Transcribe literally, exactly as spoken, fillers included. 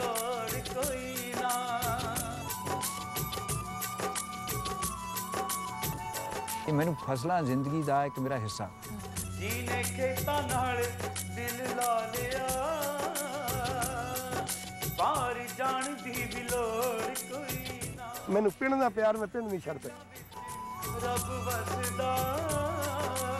लोड़ कोई ना। मैनू फसलां जिंदगी दा एक मेरा हिस्सा। जीने खेतां नाल दिल ला लिया, बाहर जान दी भी लोड़ कोई ना। मैनू पिंड दा प्यार, मैं पिंड नहीं छड्ड सकदा। रब वसदा